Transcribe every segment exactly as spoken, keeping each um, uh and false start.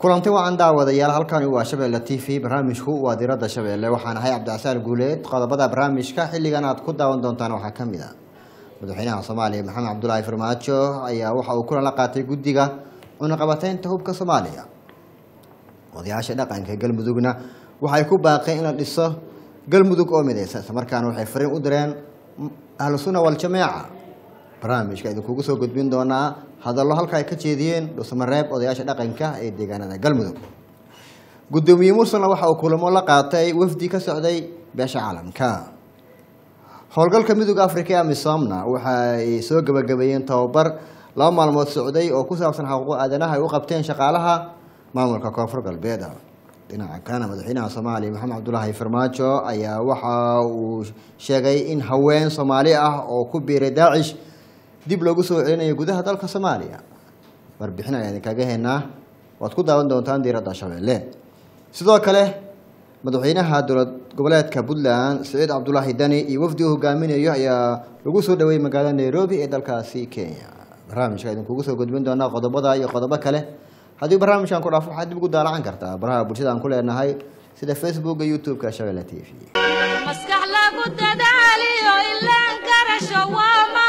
kulanti wacan daawadayaal halkani waa Shabeelle T V barnaamijku waa diirada Shabeelle waxaan ahay Cabdicasaal Guuleed qodobada barnaamijka xilligan aad ku daawan doontaan waxa kamid ah madaxweynaha Soomaaliya Maxamed Cabdullaahi Farmaajo ayaa waxa uu kulan la qaatay guddiga cunaqabataynta hubka Soomaaliya odayaasha dhaqanka galmudugna waxay ku baaqeen in la dhiso galmudug oo midaysan markaana waxay fariin u direen ahlu sunna wal jamaa barnaamijka idin kugu soo gudbin doonaa hadallo halka ay ka jeediyeen dhusmareeb odayaasha dhaqanka ee deegaanada galmudug gudoomiye mursana waxa uu kulamo la qaatay wafdi ka socday beesha caalamka howlgalka midowga Afrika ee Amisoomna waxay soo gabagabeeyeen tababar laba maalmood socday oo ku saabsan xuquuqda aadanaha ay u qabteen shaqaalaha maamulka koonfur galbeed dhinaca kana madaxweynaha Soomaaliya Maxamed Cabdullaahi Farmaajo ayaa waxa uu sheegay in haween Soomaali ah oo ku biiray Daacish dib loogu soo celinayo gudaha dalka Soomaaliya warbixin ayaan kaga heynaa waad ku daawan doontaan diirada Shabeelle sidoo kale madaxweynaha dowlad goboleedka Puntland Saciid Cabdullaahi Dani iyo wafdi uu hogaaminayo ayaa lagu soo dhaweeyay magaalada Nairobi ee dalkaasi Kenya barnaamijka idin kugu soo gudbin doonaa qodobada iyo qodobo kale haddii barnaamijkan ku dhaafo waxaad dib ugu daalacan kartaa baraha bulshada aan ku leenahay sida Facebook iyo YouTube-ka Shabeelle T V maskax lagu dadaaliyo ilaan garasho waama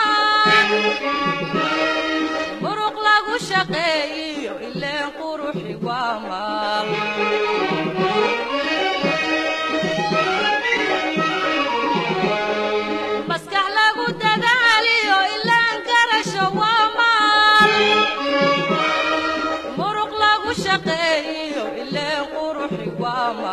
muruq lagu shaqeeyo ilaan quruxi waama maskax lagu dadaaliyo ilaan garasho waama muruq lagu shaqeeyo ilaan quruxi waama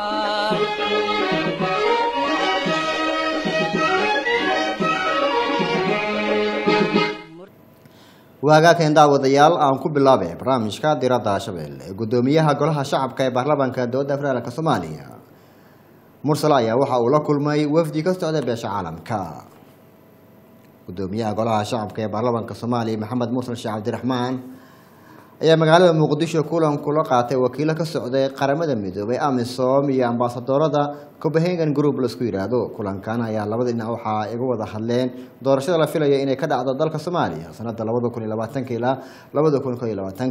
waaga keen daawadayaal aan ku bilaabay barnaamijka diirada Shabeelle gudoomiyaha golaha shacabka ee baarlamaanka dowladda federaalka Soomaaliya Mursala ayaa waxa uu la kulmay wafdi ka socda beesha caalamka gudoomiyaha golaha shacabka ee baarlamaanka Soomaaliya Maxamed Mursal Sheekh Cabdiraxmaan ayaa magaalada Muqdisho kulan kula qaatay wakiilo ka socday qaramada midoobay Amisom iyo ambaasadorada Copenhagen Group la isku yiraahdo kulankan ayaa labada dhinac waxa ay uga wada hadleen doorashada la filayo inay ka dhacdo dalka Soomaaliya sanadda laba kun iyo labaatan ilaa laba kun iyo labaatan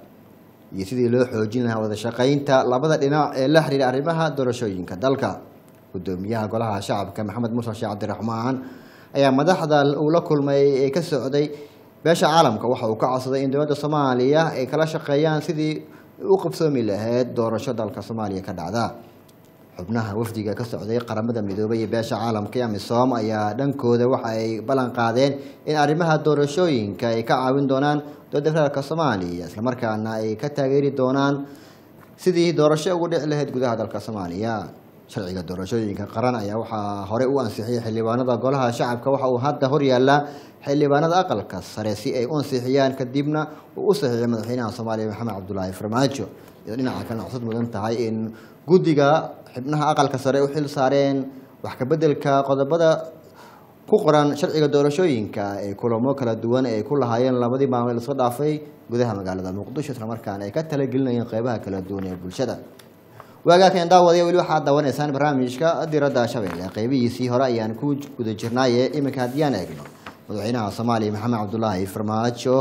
iyo sidii loo xoojin lahaa wada shaqaynta labada dhinac ee la xiriira arrimaha doorashooyinka dalka gudoomiyaha golaha shacabka Maxamed Mursal Sheekh Cabdiraxmaan ayaa madaxda uu la kulmay ee ka socday beesha caalamka waxa uu ka codsaday in dowladda Soomaaliya ay kala shaqeeyaan sidii u qabsoomi lahayd doorasho dalka Soomaaliya ka dhacda xubnaha wafdiga ka socday qaramada midoobay iyo beesha caalamka ee Amisom ayaa dhankooda waxa ay ballan qaadeen in arrimaha doorashooyinka ay ka caawin doonaan dowladda federaalka Soomaaliya isla markaana ay ka taageeri doonaan sidii doorasho ugu dhici lahayd gudaha dalka Soomaaliya sharciga doorashooyinka qaran ayaa waxa hore u ansixiyay xildhibaanada golaha shacabka waxa uu hadda hor yaala xildhibaanada aqalka sare si ay u ansixiyaan kadibna uu u saxiixay madaxweynaha Soomaaliya Maxamed Cabdullaahi Farmaajo iyo dhinaca kale cusub mudan tahay in guddiga xubnaha aqalka sare u xil saareen wax ka bedelka qodobada ku qoran sharciga doorashooyinka ee kulamo kala duwan ee ku lahaayeen labadii maalmood la soo dhaafay gudaha magaalada Muqdisho isla markaana ay ka talagelinayeen qaybaha kala duwan ee bulshada waaga keen daawadaya wali waxa daawaneysaan barnaamijka diirada Shabeelle qaybihiisii hore ayaan ku guda jirnay iminka hadiyaan eegno madaxweynaha Soomaaliya Maxamed Cabdullaahi Farmaajo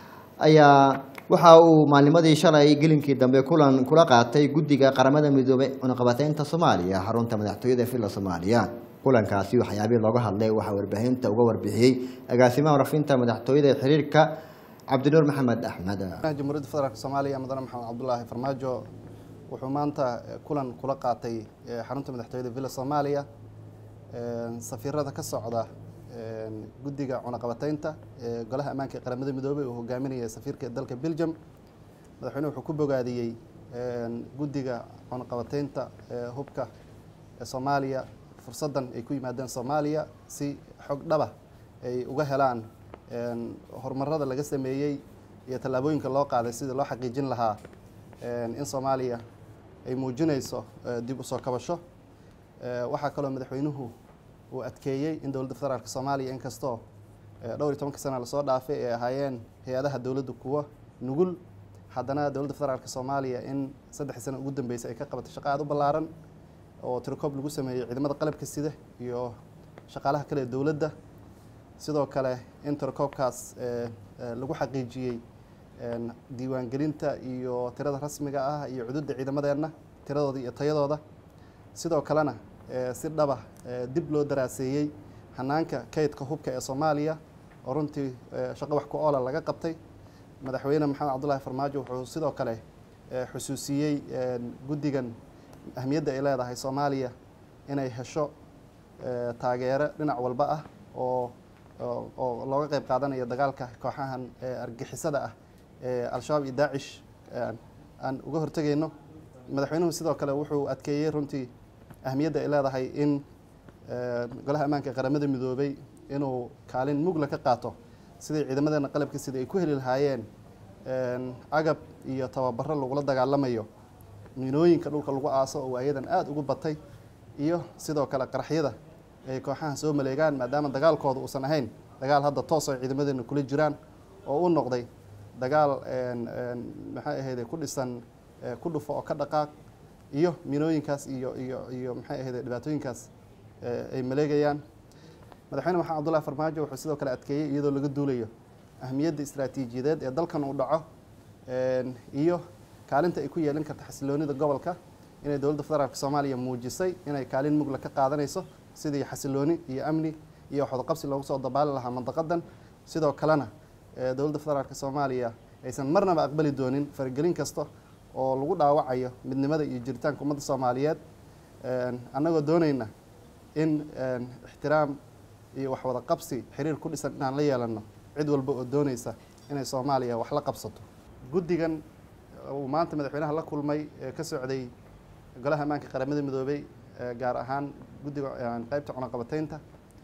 ayaa waxa uu maalnimadii shalay gelinkii dambe kulan kula qaatay guddiga qaramada midoobay cunaqabataynta Soomaaliya xarunta madaxtooyada filla Soomaaliya kulankaasi waxyaabo looga hadlay waxa warbaahinta uga warbixiyay agaasimaha warafinta madaxtooyada ee xiriirka Cabdinuur Maxamed Axmed Jamhuuriyadda Federaalka Soomaaliya Madaxweyne Maxamed Cabdullaahi Farmaajo wuxuu maanta kulan kula qaatay xarunta madaxtooyada villa Soomaaliya safiirada ka socda guddiga cunaqabataynta ee golaha ammaanka ee qaramada midoobay oo hogaaminaya safiirka dalka Belgium madaxweynuhu wuxuu ku bogaadiyay guddiga cunaqabataynta ee hubka ee Soomaaliya fursadan ay ku yimaadeen Soomaaliya si xog dhaba ay uga helaan horumarada laga sameeyay iyo tallaabooyinka loo qaaday sidii loo xaqiijin lahaa in Soomaaliya ay muujinayso dib u soo kabasho waxa kale oo madaxweynuhu uu adkeeyay in dowladda federaalka Soomaaliya in kasto dhowr iyo toban sano la soo dhaafay ee ahaayeen hay'adaha dowladda kuwa nugul haddana dowladda federaalka Soomaaliya in saddex sano ugu dambeysay ay ka qabatay shaqo aad u ballaaran oo tirkoob lagu sameeyay ciidamada qalabka sida iyo shaqaalaha kale ee dowladda sidoo kale in tirkoobkaas lagu xaqiijiyay diiwaangelinta iyo tirada rasmiga ah iyo xuduudda ciidamadeenna tiradooda iyo tayadooda sidoo kalena si dhaba dib loo daraaseeyey hanaanka kaydka hubka ee Soomaaliya oo runtii shaqo wax ku oola laga qabtay madaxweyne maxamed cabdullaahi farmaajo wuxuu sidoo kale xusuusiyey guddigan ahmiyadda ay leedahay Soomaaliya inay hesho taageero dhinac walba ah oo oo looga qayb qaadanayo dagaalka kooxahan argixisada ah ee al-shabaab iyo daacish aan uga hortagayno madaxweynuhu sidoo kale wuxuu adkeeyey runtii ahmiyadda ay leedahay in golaha ammaanka qaramada midoobay inuu kaalin mugla ka qaato sidii ciidamadeena qalabka sida ay ku heli lahaayeen agab iyo tababaro lagula dagaalamayo miinooyinka dhulka lagu aaso oo waayadan aad ugu batay iyo sidoo kale qaraxyada ay kooxahan soo maleegaan maadaama dagaalkooda uusan ahayn dagaal hadda toos oo ciidamadeena kula jiraan oo u noqday dagaal maxay ahayd ku dhisan ku dhufo oo ka dhaqaaq iyo miinooyinkaas iyo iyo iyo maxay ahayd dhibaatooyinkaas ay maleegayaan madaxweyne maxamed cabdullaahi farmaajo wuxuu sidoo kale adkeeyey iyadoo laga duulayo ahmiyadda istiraatiijiyadeed ee dalkan uu dhaco iyo kaalinta ay ku yeelan karto xasiloonida gobolka inay dowladda federaalka Soomaaliya muujisay inay kaalin mugla ka qaadanayso sidii xasilooni iyo amni iyo wada qabsi loogu soo dabaali lahaa mandaqadan sidoo kalena dowladda federaalka Soomaaliya aysan marnaba aqbali doonin faragelin kasta oo lagu dhaawacayo midnimada iyo jiritaanka ummadda Soomaaliyeed annagoo doonayna in ixtiraam iyo wax wada qabsi xiriir ku dhisan inaan la yeelano cid walba oo doonaysa inay Soomaaliya wax la qabsato guddigan uu maanta madaxweynaha la kulmay ka socday golaha ammaanka qaramada midoobay gaar ahaan guddiga qaybta cunaqabataynta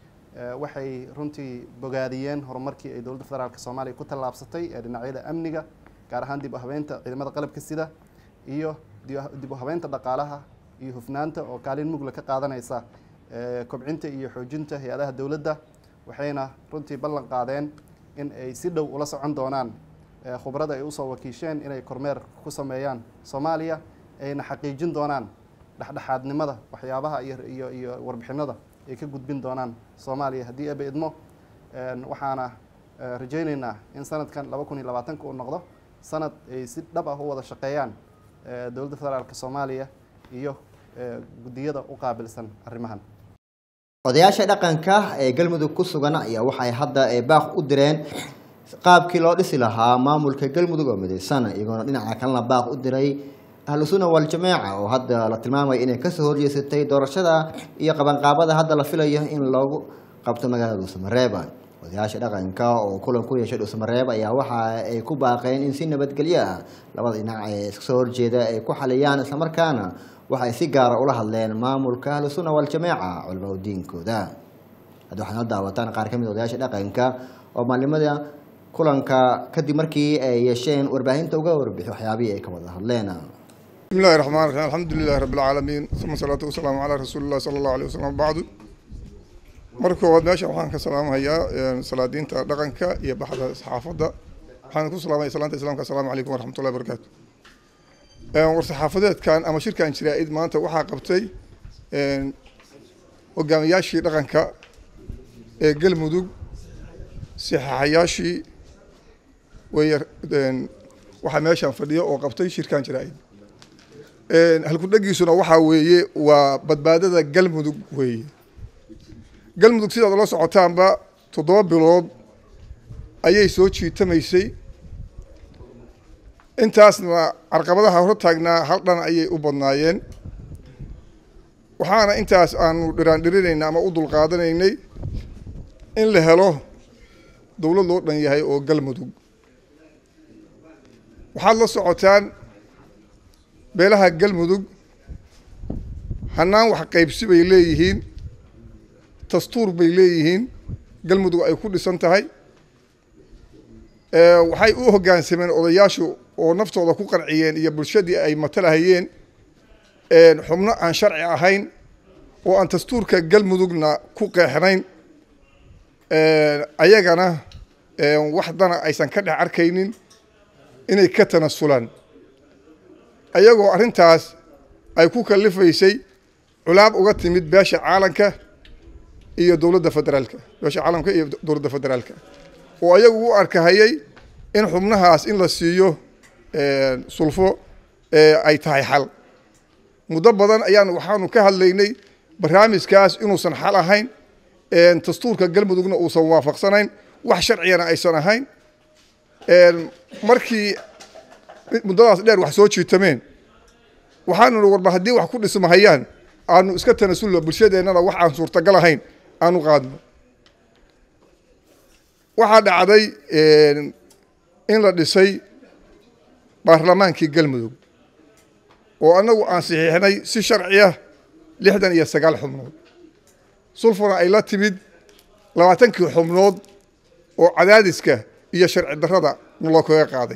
waxay runtii bogaadiyeen horumarkii ay dowladda federaalka Soomaaliya ku tallaabsatay ee dhinacyada amniga gaar ahaan dib u habeynta ciidamada qalabka sida iyo dib u habeynta dhaqaalaha iyo hufnaanta oo kaalin mugla ka qaadanaysa kobcinta iyo xoojinta hay'adaha dowladda waxayna runtii ballan qaadeen in ay si dhow ula socon doonaan khibrada ay u soo wakiisheen inay kormeer ku sameeyaan Soomaaliya ayna xaqiijin doonaan dhexdhexaadnimada waxyaabaha iyo iyo iyo warbixinada ay ka gudbin doonaan Soomaaliya haddii ay idmo waxaana rajaynaynaa in sanadkan laba kun iyo labaatan uu noqdo sanad ay si dhab ah u wada shaqeeyaan dowladda federaalka Soomaaliya iyo guddiyada u qaabilsan arrimahan odayaasha dhaqanka ee galmudug ku sugan ayaa waxay hadda baaq u direen qaabkii loo dhisi lahaa maamulka galmudug oo midaysan iyagoo dhinaca kalena baaq u diray ahlu sunna wal jamaa oo hadda la tilmaamay inay ka soo horjeesatay doorashada iyo qabanqaabada hadda la filayo in lagu qabto magaalada Soomareeb odayaasha dhaqanka oo kulan ku yeeshay Soomareeb ayaa waxa ay ku baaqeen in si nabadgelyo ah labada dhinac ee iska soo horjeeda ay ku xaliyaan isla markaana waxay si gaar ah ula hadleen maamulka ahlu sunna wal jamaa culimo diinkooda hadda waxaan daawataan qaar ka mid ah odayaasha dhaqanka oo maalimada kulanka kadib markii ay yeesheen warbaahinta uga warbixi waxyaabihii ay ka wada hadleen بسم الله الرحمن الرحيم الحمد لله رب العالمين ثم الصلاة والسلام على رسول الله صلى الله عليه وسلم بعد marka waad meesha waxaan ka salaamayaa salaadiinta dhaqanka iyo baxda saxaafada waxaan ku salaamay salaanta islaamka assalaamu calaykum waraxmatullahi wabarakaatu een war saxaafadeedkan ama shirkan jiraa'id maanta waxa qabtay een hogaamiyaashii dhaqanka ee galmudug saxaaxayaashii way een waxa meeshan fadhiyo oo qabtay shirkan jiraa'id een halku dhagiisuna waxa weeye waa badbaadada galmudug weeye galmudug sidaad la socotaanba toddoba bilood ayay soo jiitamaysay intaasna carqabadaha hor taagnaa hal dhan ayay u badnaayeen waxaana intaas aanu dhiraan dhirinaynay ama u dulqaadanaynay in la helo dowlad loo dhan yahay oo galmudug waxaad la socotaan beelaha galmudug hanaan wax qaybsi bay leeyihiin dastuur bay leeyihiin galmudug ay ku dhisan tahay waxay u hoggaansameen odayaashu oo naftooda ku qanciyeen iyo bulshadii ay matalahayeen xubno aan sharci ahayn oo aan dastuurka galmudugna ku qeexnayn ayagana wax dana aysan ka dhex arkaynin inay ka tanasulaan ayagoo arrintaas ay ku kalifaysay culaab uga timid beesha caalanka iyo dowladda federaalka beesha caalamka iyo dowladda federaalka oo ayagu u arkahayay in xubnahaas in la siiyo sulfo ay tahay xal muddo badan ayaan waxaanu ka hadlaynay barnaamijkaas inuusan xal ahayn dastuurka galmudugna uusan waafaqsanayn wax sharciyana aysan ahayn markii muddadaas dheer wax soo jiitameen waxaanu warba haddii wax ku dhismahayaan aanu iska tanasulno bulshadeennana wax aan suurtagal ahayn aanu qaadno waxaa dhacday in la dhisay baarlamaankii galmudug oo annagu aan saxiixnay si sharci ah lixdan iyo sagaal xubnood sulfuna ay la timid labaatankii xubnood oo cadaadiska iyo sharci darrada naloo kaga qaaday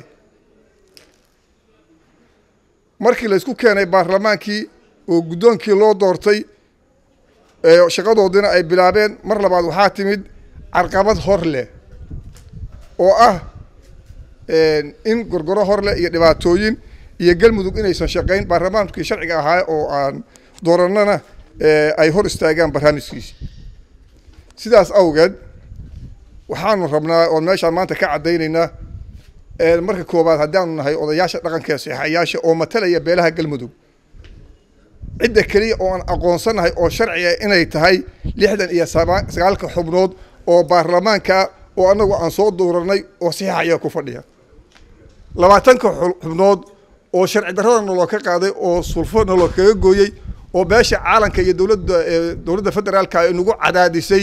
markii la isku keenay baarlamaankii oo guddoonkii loo doortay shaqadoodina ay bilaabeen mar labaad waxaa timid carqabad hor leh oo ah in gorgoro hor leh iyo dhibaatooyin iyo galmudug inaysan shaqayn baarlamaankii sharciga ahaa oo aan doorannana ay hor istaagaan barnaamijkiisi sidaas awgeed waxaanu rabnaa oon meeshaan maanta ka caddaynaynaa marka koowaad haddaanu nahay odayaasha dhaqanka saxayaasha oo matalaya beelaha galmudug cidda keliya oo aan aqoonsanahay oo sharciga inay tahay lixdan iyo sagaalka xubnood oo baarlamaanka oo annagu aan soo dooranay oo saxiixaya ku fadhiya labaatanka xubnood oo sharci darrada naloo ka qaaday oo sulfo naloo kaga gooyey oo beesha caalanka iyo dowladda dowladda federaalka ay nagu cadaadisay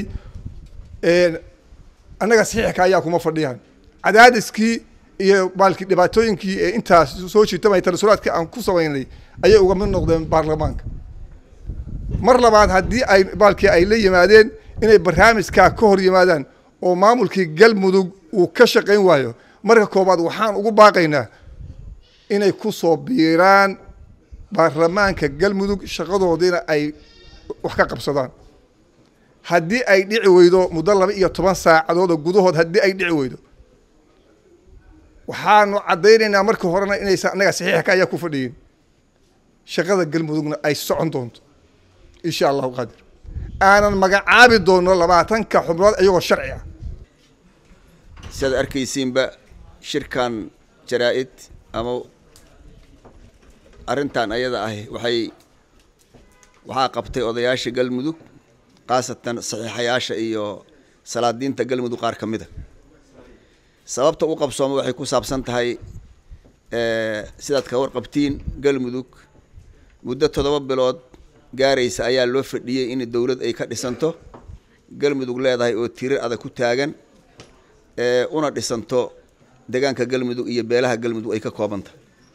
annaga saxiixka ayaa kuma fadhiyaan cadaadiskii iyo baalkii dhibaatooyinkii ee intaas soo jiitamay tanasulaadkii aan ku samaynay ayay uga mid noqdeen baarlamaanka mar labaad haddii ay baalkii ay la yimaadeen inay barnaamijkaa ka hor yimaadaan oo maamulkii galmudug uu ka shaqayn waayo marka koobaad waxaan ugu baaqaynaa inay ku soo biiraan baarlamaanka galmudug shaqadoodiina ay wax ka qabsadaan haddii ay dhici weydo muddo laba iyo toban saacadood oo gudahood haddii ay dhici weydo waxaanu caddaynaynaa marka horena inaysan annaga saxiixka ayaa ku fadhiyin shaqada galmudugna ay socon doonto insha allahu qaadir aanan magacaabi doono labaatanka xubnood iyagoo sharci ah sidaad arkaysiinba shirkan jaraa-id ama arrintan ayada ahi waxay waxaa qabtay odayaasha galmudug khaasatan saxiixayaasha iyo salaadiinta galmudug qaar ka mid a sababta u qabsooma waxay ku saabsan tahay sidaad ka warqabtiin galmudug muddo toddoba bilood gaaraysa ayaa loo fadhiyey in dowlad ay ka dhisanto galmudug leedahay oo tirar adag ku taagan una dhisanto deegaanka galmudug iyo beelaha galmudug ay ka koobantahay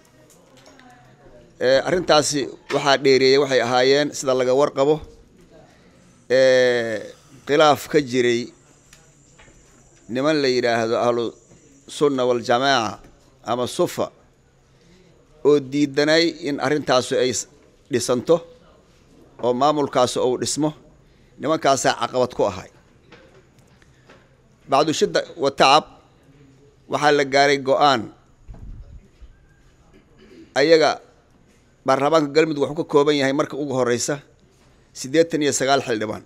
arrintaasi waxaa dheereeyey waxay ahaayeen sida laga warqabo khilaaf ka jiray niman la yidhaahdo ahlu sunna waljamaaca ama sufa oo diidanay in arrintaasu ay dhisanto oo maamulkaasu uu dhismo nimankaasaa caqabad ku ahay bacdu shidda wa tacab waxaa la gaaray go-aan ayaga baarlamaanka galmudug wuxuu ka kooban yahay marka ugu horeysa siddeetan iyo sagaal xildhibaan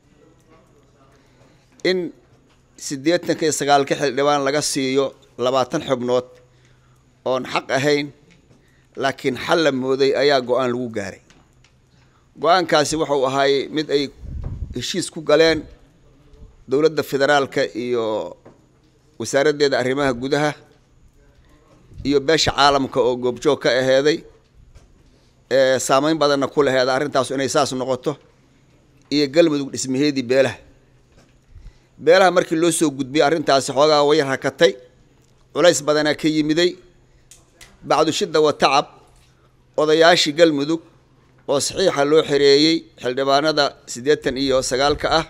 in siddeetanka iyo sagaalka xildhibaan laga siiyo labaatan xubnood oon xaq ahayn laakiin xal la mooday ayaa go-aan lagu gaaray go-aankaasi wuxuu ahaay mid ay heshiis ku galeen dowladda federaalka iyo wasaaraddeeda arrimaha gudaha iyo beesha caalamka oo goobjoog ka aheeday saameyn badanna ku laheeda arrintaasu inay saas noqoto iyo galmudug dhismaheedii beelaha beelaha markii loo soo gudbiyey arrintaasi xoogaa way rakatay culays badanaa ka yimiday bacdu shidda wa tacab odayaashii galmudug oo saxiixa loo xereeyey xildhibaanada siddeetan iyo sagaalka ah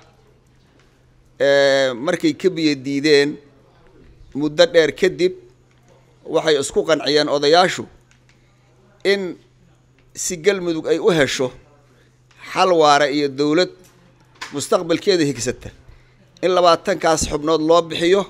markay ka biyo diideen muddo dheer kadib waxay isku qanciyeen odayaashu in si galmudug ay u hesho xal waara iyo dowlad mustaqbalkeeda higsata in labaatankaas xubnood loo bixiyo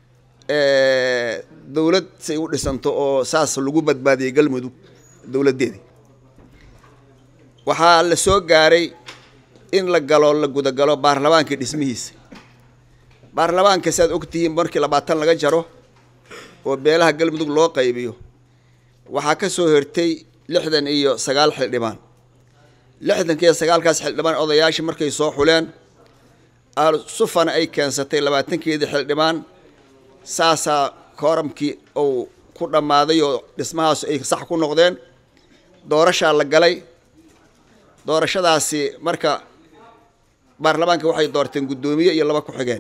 dowlad say u dhisanto oo saas lagu badbaadiyey galmudug dowladdeedii waxaa la soo gaaray in la galo la gudagalo baarlamaankii dhismihiisa baarlamaanka siaad ogtihiin markii labaatan laga jaro oo beelaha galmudug loo qaybiyo waxaa ka soo hirtay lixdan iyo sagaal xildhibaan lixdan iyo sagaalkaas xildhibaan odayaashii markay soo xuleen sufana ay keensatay labaatankeedii xildhibaan saasaa kooramkii uu ku dhammaaday oo dhismahaas ay sax ku noqdeen doorashaa la galay doorashadaasi marka baarlamaanka waxay doorteen guddoomiye iyo laba ku-xigeen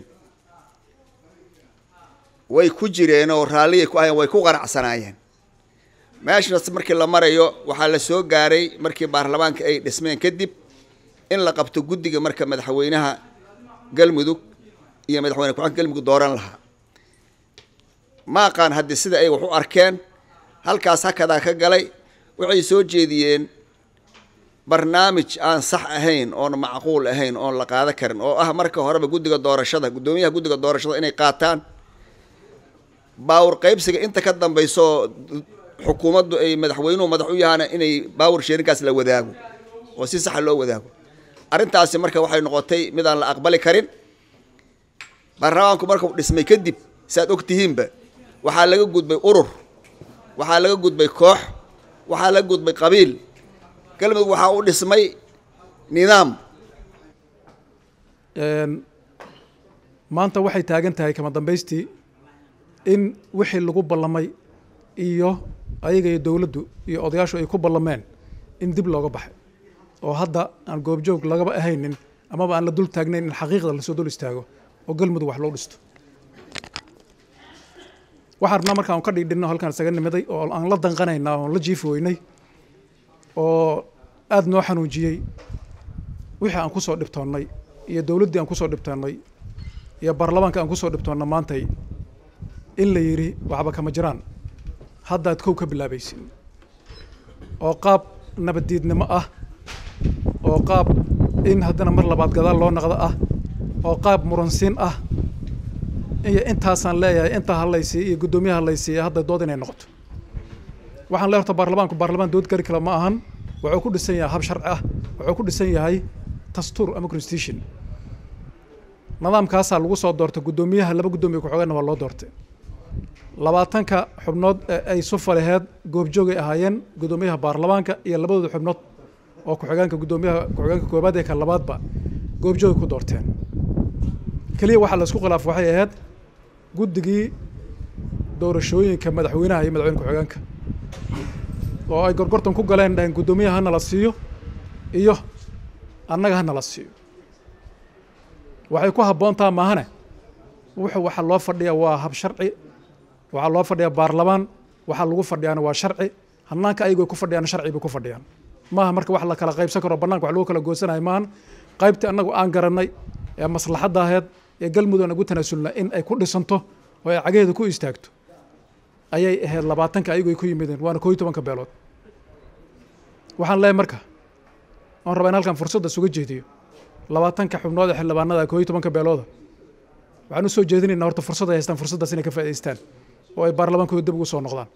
way ku jireen oo raalliyay ku ahayeen way ku qanacsanaayeen meeshaas markii la marayo waxaa la soo gaaray markii baarlamaanka ay dhismeen kadib in la qabto guddiga marka madaxweynaha galmudug iyo madaxweyne ku-xigeenka galmudug dooran lahaa ma aqaan haddii sida ay wax u arkeen halkaas hakadaa ka galay waxay soo jeediyeen barnaamij aan sax ahayn oon macquul ahayn oon la qaadan karin oo ah marka horeba guddiga doorashada guddoomiyaha guddiga doorashada inay qaataan baawur qaybsiga inta ka dambayso xukuumaddu ay madaxweynuhu madax u yahaana inay baawur sheerinkaas la wadaago oo si saxa loo wadaago arrintaasi marka waxay noqotay mid aan la aqbali karin baarlamaanku markuu dhismay kadib saad ogtihiinba waxaa laga gudbay urur waxaa laga gudbay koox waxaa laga gudbay qabiil galmudug waxaa u dhismay nidaam maanta waxay taagan tahay kama dambaystii in wixii lagu ballamay iyo ayaga iyo dowladdu iyo odayaashu ay ku ballameen in dib looga baxay oo hadda aan goobjoog lagaba ahaynin amaba aan la dul taagnayn in xaqiiqda lasoo dul istaago oo galmudug wax loo dhisto waxaan rabnaa markaan ka dhigdhinno halkaan isaga nimiday oo aan la danqanaynaa oon la jiifi weynay oo aada noo xanuujiyey wixii aan ku soo dhibtoonnay iyo dowladdii aan ku soo dhibtoonnay iyo baarlamaanka aan ku soo dhibtoonna maantay in la yidhi waxba kama jiraan haddaad kow ka bilaabaysin oo qaab nabaddiidnimo ah oo qaab in haddana mar labaad gadaal loo naqdo ah oo qaab muransiin ah iyo intaasaan leeyahay intaa hadlaysii iyo guddoomiyaha hadlaysiiya hadda dood inay noqoto waxaan leeyahay horta baarlamaanku baarlamaan dood gari kale ma ahan wuxuu ku dhisan yahay hab sharci ah wuxuu ku dhisan yahay dastuur ama constitution nidaamkaasaa lagu soo doortay guddoomiyaha laba guddoomiye ku-xigeenna waa loo doortay labaatanka xubnood ee ay sufa laheed goobjoogay ahaayeen guddoomiyaha baarlamaanka iyo labadooda xubnood oo ku-xigeenka guddoomiyaha ku-xigeenka koobaad ee ka labaadba goobjoogay ku doorteen keliya waxaa la isku khilaaf waxay ahayd guddigii doorashooyinka madaxweynaha iyo madaxweyne ku-xigeenka oo ay gorgortan ku galeen dhaheen guddoomiyaha hana la siiyo iyo annaga hana la siiyo waxay ku habboontaa maahane wuxuu waxaa loo fadhiyaa waa hab sharci waxaa loo fadhiyaa baarlamaan waxaa lagu fadhiyaana waa sharci hannaanka ayago ku fadhiyaana sharci bay ku fadhiyaan maaha marka wax la kala qaybsan karo bannaanka wax lagu kala goosanayo maahan qaybtii annagu aan garannay ee maslaxadda aheed ee galmudug aan ugu tanaasulna in ay ku dhisanto oo ay cagaheeda ku istaagto ayay ahayd labaatanka ayago ay ku yimideen waana koo iyo tobanka beelood waxaan leeyahay marka oon rabaa in halkan fursadda isuga jeediyo labaatanka xubnood ee xildhibaanada koo iyo tobanka beelooda waxaan u soo jeedinaynaa horta fursad ay haystaan fursaddaas inay ka faa'idaystaan oo ay baarlamaankooda dib ugu soo noqdaan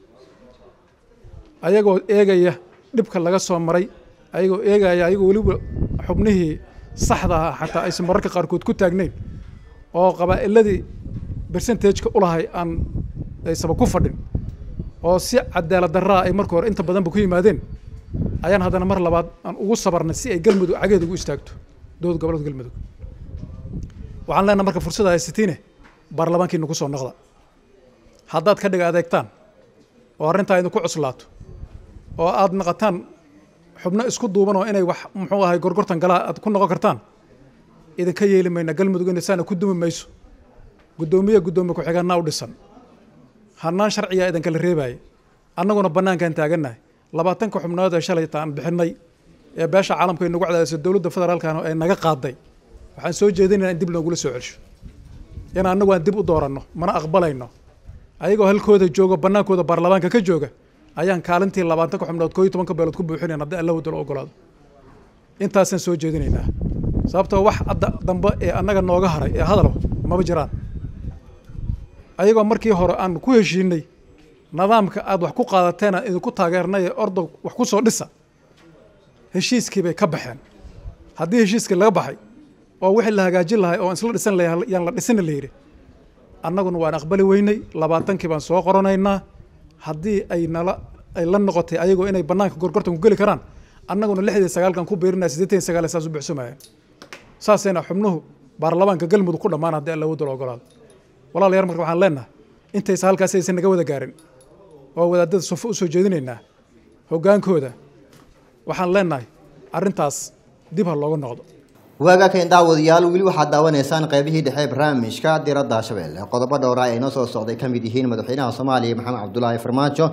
ayagoo eegaya dhibka laga soo maray ayagoo eegaya ayagoo weliba xubnihii saxda ah xataa aysan mararka qaarkood ku taagnayn oo qabaa'iladii bersentajka u lahay aan aysaba ku fadhin oo si cadaalad darraa ay marka hore inta badanba ku yimaadeen ayaan haddana mar labaad aan ugu sabarnay si ay galmudug cageed ugu istaagto dowlad goboleedka galmudug waxaan leenaha marka fursada haysatiine baarlamaankiina ku soo noqda haddaad ka dhiga adeegtaan oo arrintaa idinku cuslaato oo aad naqataan xubno isku duuban oo inay wax muxuu ahay gorgortan galaa aad ku noqon kartaan idinka yeeli mayna galmudug in saana ku dumi mayso guddoomiye guddoomiye ku-xigeenna u dhisan hannaan sharciga idinkala reebaaya annaguna bannaankaan taagannahay labaatanka xubnood ee shalayta aan bixinay ee beesha caalamka ay nagu cadaadisay dowladda federaalkana ay naga qaaday waxaan soo jeedinaynaa in dib loogula soo celsho in annagu aan dib u dooranno mana aqbalayno ayagoo halkooda jooga bannaankooda baarlamaanka ka jooga ayaan kaalintii labaatanka xubnood koo iyo tobanka beelood ku buuxinayn haddii alla wadalo ogolaado intaasaan soo jeedinaynaa sababtoo wax adda dambe ee annaga nooga haray ee hadalo maba jiraan ayagoo markii hore aan ku heshiinay nidaamka aad wax ku qaadateena idinku taageernay ee ordo wax ku soo dhisa heshiiskii bay ka baxeen haddii heshiiskii laga baxay oo wixii la hagaajin lahay oo isla dhisan lahay yaan la dhisina la yidhi annaguna waan aqbali weynay labaatankii baan soo qoranaynaa haddii ay nala ay la noqotay ayagoo inay bannaanka gorgortan ku geli karaan annaguna lixdii sagaalkan ku beerinaa siddeetan iyo sagaal saas u buuxsamayaan saasayna xubnuhu baarlamaanka galmudug ku dhammaan haddii alla wadda la ogolaado walaalayaal marka waxaan leenahay intaysa halkaas aysan naga wada gaarin waa wadaadada sufo u soo jeedinaynaa hoggaankooda waxaan leenahay arrintaas dib ha looga noqdo waagakan daawadayaal weli waxaad daawanaysaan qaybihii dhexe barnaamijka diradda shabeelle qodobo dhowra ay noo soo socday ka mid yihiin madaxweynaha soomaaliya maxamed cabdulaahi farmaajo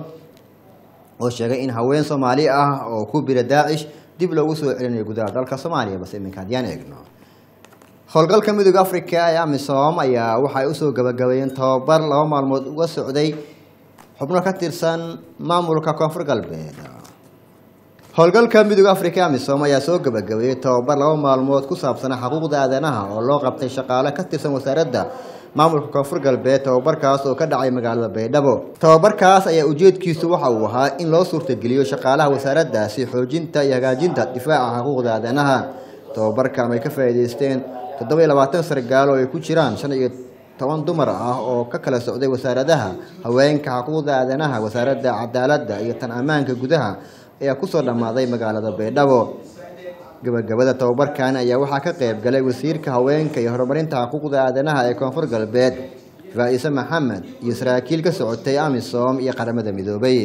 oo sheegay in haween soomaali ah oo ku bira daacish dib loogu soo celinayo gudaha dalka soomaaliya balse iminka haddiyaan eegno howlgalka midooda afrika ee amisom ayaa waxay usoo gabagabeeyeen tababar laba maalmood uga socday xubno ka tirsan maamulka koonfur galbeed howlgalka midooda afrika amisom ayaa soo gabagabeeyey tababar laba maalmood ku saabsanaa xuquuqda aadanaha oo loo qabtay shaqaale ka tirsan wasaaradda maamulka koonfur galbeed tababarkaas oo ka dhacay magaalada baydhabo tababarkaas ayaa ujeedkiisu waxa uu ahaa in loo suurtageliyo shaqaalaha wasaaraddaasi xoojinta iyo hagaajinta difaaca xuquuqda aadanaha tababarkan ay ka faa'iidaysteen toddoba iyo labaatan sargaal oo ay ku jiraan shan iyo toban dumar ah oo ka kala socday wasaaradaha haweenka xuquuqda aadanaha wasaaradda cadaaladda iyo tan ammaanka gudaha ayaa kusoo dhammaaday magaalada baydhabo gabagabada tababarkan ayaa waxaa ka qayb galay wasiirka haweenka iyo horumarinta xuquuqda aadanaha ee koonfur galbeed faa'iise maxamed iyo saraakiil ka socotay amisom iyo qaramada midoobay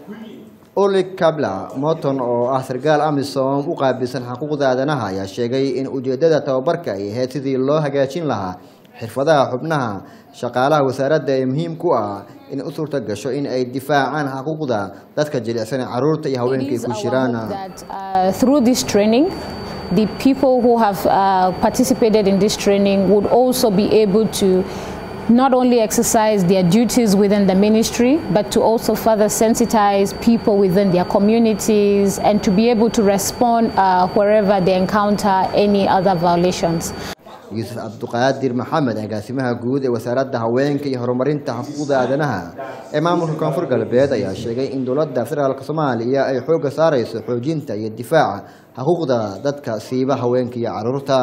Oleg Kabla Moton oo ah sargaal amisom u qaabilsan xuquuqda aadanaha ayaa sheegay in ujeedada tababarka ay ahayd sidii loo hagaajin lahaa xirfadaha xubnaha shaqaalaha wasaaradda ee muhiim ku ah in u suurta gasho in ay difaacaan xuquuqda dadka jilicsan carruurta iyo haweenka ku jiraan. Through this training, the people who have uh, participated in this training would also be able to not only exercise their duties within the ministry, but to also further sensitize people within their communities and to be able to respond uh, wherever they encounter any other violations. Yusuf Abduqaadir Maxamed agaasimaha guud ee wasaaradda haweenka iyo horumarinta xuquuqda aadanaha ee maamulka koonfur galbeed ayaa sheegay in dowladda federaalka Soomaaliya ay xooga saarayso xoojinta iyo difaaca xuquuqda dadka siiba haweenka iyo carruurta.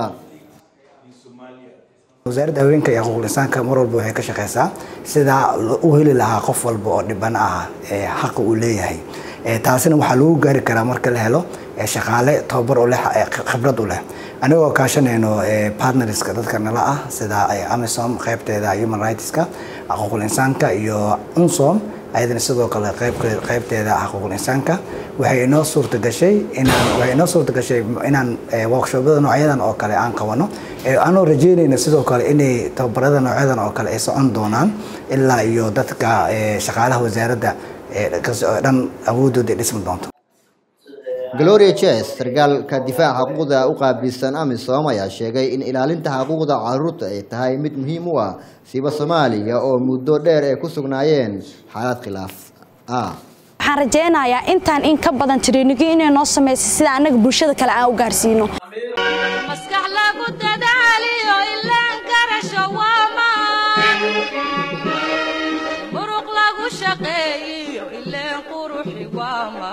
wasaaradda haweenka iyo xuquuqul insaanka mar walba waxay ka shaqeysaa sida uu heli lahaa qof walba oo dhiban ah ee xaq uu leeyahay ee taasina waxa lagu gaari karaa marka la helo shaqaale tababar u leh khibrad u leh anagoo kaashanayno partnerska dadka nala ah sida amisom qaybteeda human rightska xuquuqul insaanka iyo unsom ayadana sidoo kale qayb qaybteeda xuquuqul insaanka waxay inoo suurta gashay inaan waxay inoo suurta gashay inaan workshopyada noocyadan oo kale aan qabano ee aanu rajeynayno sidoo kale inay tababarada noocyadan oo kale ay socon doonaan ilaa iyo dadka shaqaalaha wasaaradda ee dhan awoodooda dhismi doonto. Gloria Chess sargaalka difaaca xuquuqda u qaabilsan amisom ayaa sheegay in ilaalinta xuquuqda carruurta ay tahay mid muhiim u ah siiba Soomaaliya oo muddo dheer ay ku sugnaayeen xaalad khilaaf ah. waxaan rajeynayaa intaan in ka badan training inay noo sameeyay sida anaga bulshada kale aan u gaarsiino. maskax lagu dadaaliyo ilaan garasho waama muruq lagu shaqeeyo ilaan quruxi waama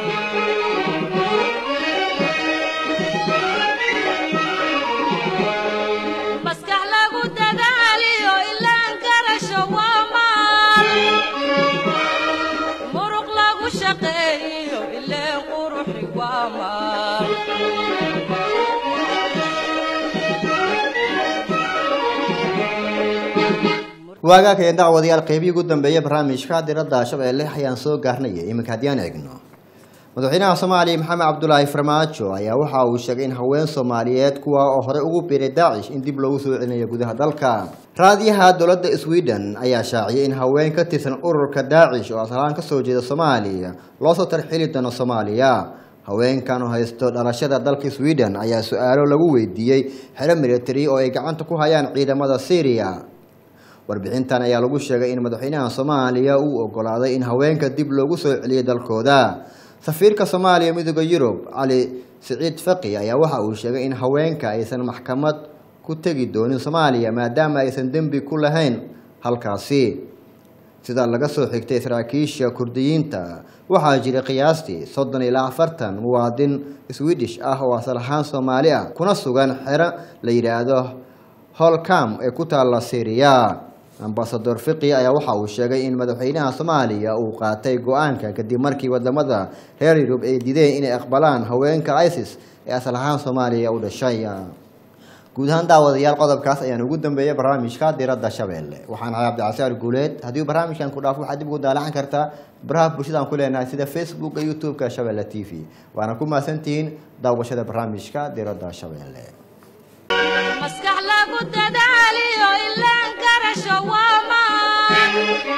waagakan daawadayaal qaybihii ugu dambeeyay barnaamijka diradda shabeelle ayaan soo gaarnay iminka haddii aan eegno madaxweynaha Soomaaliya Maxamed Cabdulaahi Farmaajo ayaa waxa uu sheegay in haween Soomaaliyeed kuwa oo hore ugu biiray Daacish in dib loogu soo celinayo gudaha dalka raadiyaha dowladda Sweden ayaa shaaciyay in haween ka tirsan ururka Daacish oo asalaan ka soo jeeda Soomaaliya loo soo tarxili doono Soomaaliya haweenkan oo haysto dhalashada dalka Sweden ayaa su'aalo lagu weydiiyay xero military oo ay gacanta ku hayaan ciidamada Syria warbixintan ayaa lagu sheegay in madaxweynaha Soomaaliya uu ogolaaday in haweenka dib loogu soo celiyo dalkooda safiirka Soomaaliya midowga Yurub Ali Saciid Faqi ayaa waxa uu sheegay in haweenka aysan maxkamad ku tagi doonin Soomaaliya maadaama aysan dambi ku lahayn halkaasi sida laga soo xigtay saraakiisha Kurdiyiinta waxaa jira qiyaastii soddon ilaa afartan muwaadin Swedish ah oo asal ahaan Soomaali ah kuna sugan xero la yiraahdo Holcam ee ku taala Syria ambasador fiqi ayaa waxa uu sheegay in madaxweynaha soomaaliya uu qaatay go-aanka kadib markii wadamada reer yurub ay dideen inay aqbalaan haweenka isis ee asal ahaan soomaaliya u dhashay. guud ahaan daawadayaal qodobkaas ayaan ugu dambeeyay barnaamijka diradda shabeelle waxaan ahay cabdicasiar guuleed. haddii barnaamijkan ku dhaafo waxaad dib ugu daalacan kartaa baraha bulshada aan ku leenahay sida facebook iyo youtube-ka shabeelle t v. waana ku mahadsantihiin daawashada barnaamijka diradda shabeelle. maskax lagu dadaaliyo ilaan garasho waamaan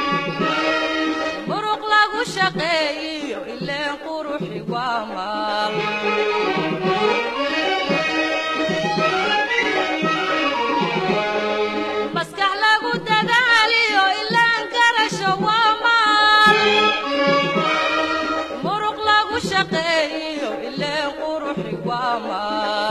muruq lagu shaqeeyiyo ilaan quruxi waamaan maskax lagu dadaaliyo ilaan garasho waamaan muruq lagu shaqeeyiyo ilaan quruxi waamaan